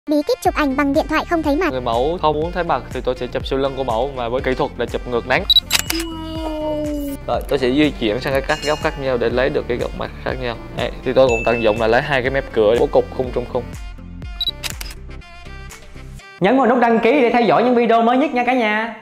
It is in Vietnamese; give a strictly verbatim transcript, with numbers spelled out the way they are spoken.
Bí kíp chụp ảnh bằng điện thoại không thấy mặt. Người mẫu không muốn thấy mặt thì tôi sẽ chụp siêu lưng của mẫu mà với kỹ thuật là chụp ngược nắng. Rồi tôi sẽ di chuyển sang cái các góc khác nhau để lấy được cái góc mặt khác nhau. Đây, thì tôi cũng tận dụng là lấy hai cái mép cửa bố cục khung trong khung. Nhấn vào nút đăng ký để theo dõi những video mới nhất nha cả nhà.